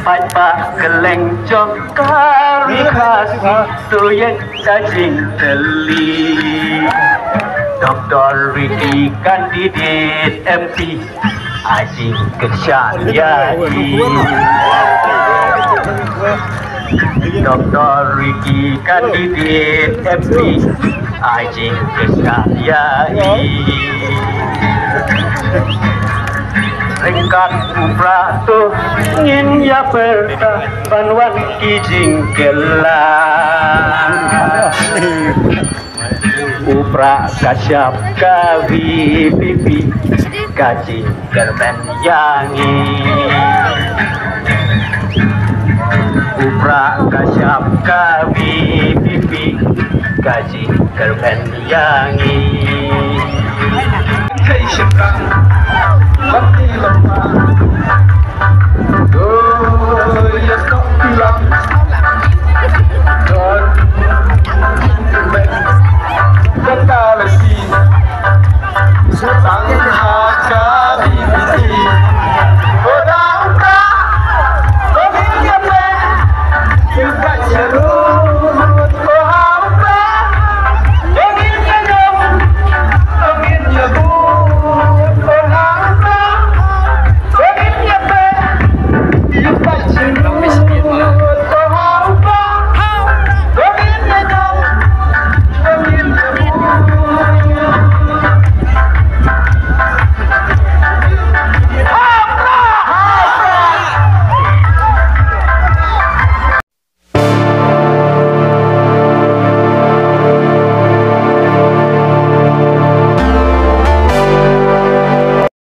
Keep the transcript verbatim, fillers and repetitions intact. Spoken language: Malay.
bạch bạc keleng cokar kasih tuyek cacing teli. Doktor Riki kandidat M P Ajing Kesyayai. Doktor Riki kandidat M P Ajing Kesyayai. Ringkat uprato ngin ya perta banwan kijing kelang. Upra kasyap kawi pipi kaji kerben yangi. Upra kasyap kawi pipi kaji kerben yangi. Hei syekang mati lemah oh ya kau bilang don kata lagi setang